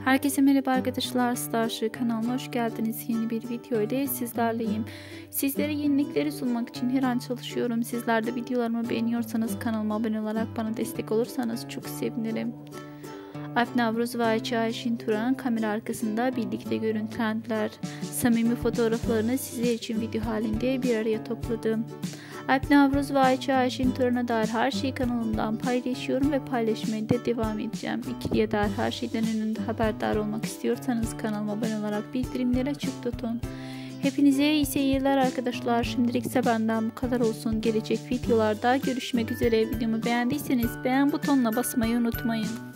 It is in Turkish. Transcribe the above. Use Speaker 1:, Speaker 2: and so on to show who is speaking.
Speaker 1: Herkese merhaba arkadaşlar, Starship kanalına hoş geldiniz. Yeni bir video ile sizlerleyim. Sizlere yenilikleri sunmak için her an çalışıyorum. Sizler de videolarımı beğeniyorsanız kanalıma abone olarak bana destek olursanız çok sevinirim. Alp Navruz ve Ayça Ayşin Turan kamera arkasında birlikte görüntülendiler. Samimi fotoğraflarını sizler için video halinde bir araya topladım. Alp Navruz ve Ayça Ayşin Turan'a dair her şeyi kanalımdan paylaşıyorum ve paylaşmaya da devam edeceğim. İkiliye dair her şeyden önünde haberdar olmak istiyorsanız kanalıma abone olarak bildirimleri açık tutun. Hepinize iyi seyirler arkadaşlar. Şimdilik ise benden bu kadar olsun. Gelecek videolarda görüşmek üzere. Videomu beğendiyseniz beğen butonuna basmayı unutmayın.